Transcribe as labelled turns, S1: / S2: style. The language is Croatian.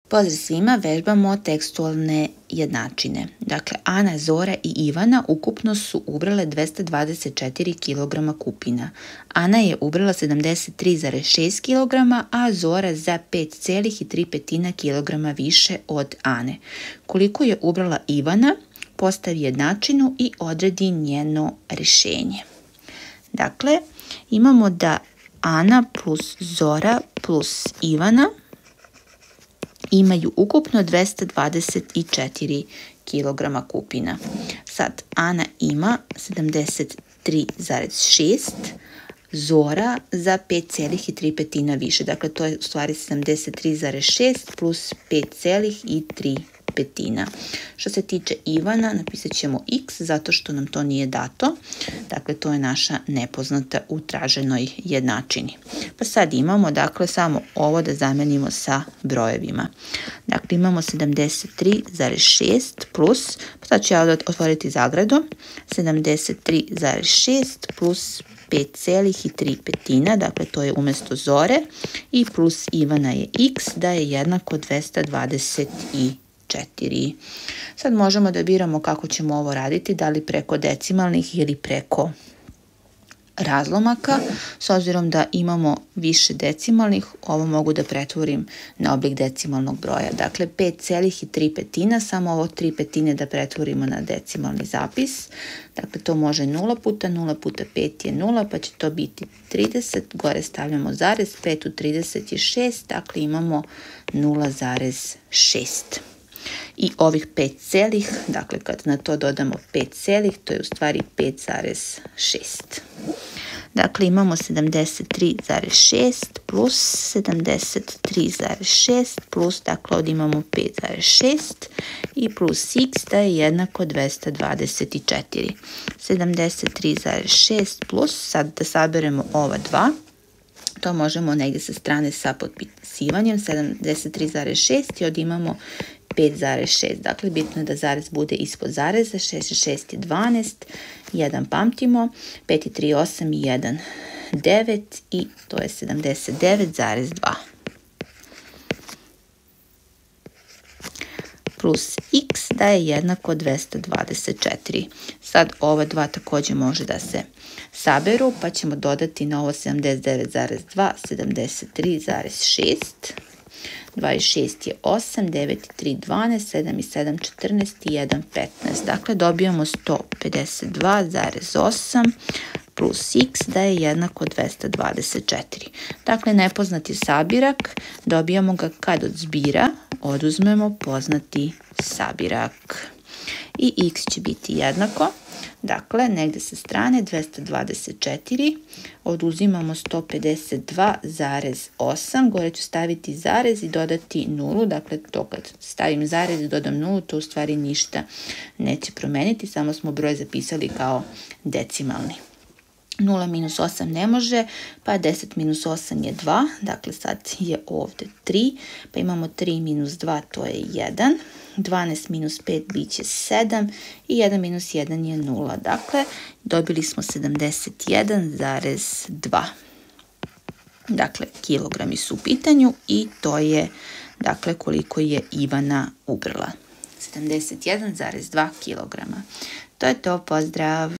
S1: Pozdrav svima, vežbamo tekstualne jednačine. Dakle, Ana, Zora i Ivana ukupno su ubrale 224 kg kupina. Ana je ubrala 73,6 kg, a Zora za 5,3 kg više od Ane. Koliko je ubrala Ivana, postavi jednačinu i odredi njeno rješenje. Dakle, imamo da Ana plus Zora plus Ivana imaju ukupno 224 kg kupina. Sad, Ana ima 73,6, Zora za 5,3 više. Dakle, to je u stvari 73,6 plus 5,3. Što se tiče Ivana, napisat ćemo x zato što nam to nije dato. Dakle, to je naša nepoznata u traženoj jednačini. Pa sad imamo, dakle, samo ovo da zamenimo sa brojevima. Dakle, imamo 73,6 plus, pa sad ću ja otvoriti zagradu, 73,6 plus 5,3, dakle to je umjesto Zore, i plus Ivana je x, da je jednako 224. Sad možemo da biramo kako ćemo ovo raditi, da li preko decimalnih ili preko razlomaka. S obzirom da imamo više decimalnih, ovo mogu da pretvorim na oblik decimalnog broja. Dakle, 5,3, samo ovo 3 da pretvorimo na decimalni zapis. Dakle, to može 0 puta 0 puta 5 je 0, pa će to biti 30. Gore stavljamo zarez, 5 u 30 je 6, dakle imamo 0,6. I ovih 5 celih, dakle kad na to dodamo 5 celih, to je u stvari 5,6. Dakle, imamo 73,6 plus 73,6 plus, dakle ovdje imamo 5,6 i plus x da je jednako 224. 73,6 plus, sad da saberemo ova dva, to možemo negdje sa strane sa potpisivanjem, 73,6 i ovdje imamo 5,6. Dakle, bitno je da zarez bude ispod zareza, 6 i 6 je 12, 1 pamtimo, 5 i 3 8 i 1 9 i to je 79,2. Plus x da je jednako 224. Sad ova dva također može da se saberu, pa ćemo dodati na ovo 79,2, 73,6. 26 je 8, 9 i 3 12, 7 i 7 14 i 1 15. Dakle, dobijamo 152,8 plus x da je jednako 224. Dakle, nepoznati sabirak, dobijamo ga kad od zbira oduzmemo poznati sabirak. I x će biti jednako, dakle, negdje sa strane 224, oduzimamo 152,8, gore ću staviti zarez i dodati 0, dakle, to kad stavim zarez i dodam 0, to u stvari ništa neće promeniti, samo smo broj zapisali kao decimalni. 0 minus 8 ne može, pa 10 minus 8 je 2, dakle sad je ovdje 3, pa imamo 3 minus 2, to je 1, 12 minus 5 bit će 7 i 1 minus 1 je 0, dakle dobili smo 71,2. Dakle, kilogrami su u pitanju i to je, dakle, koliko je Ivana ubrala. 71,2 kilograma. To je to, pozdrav!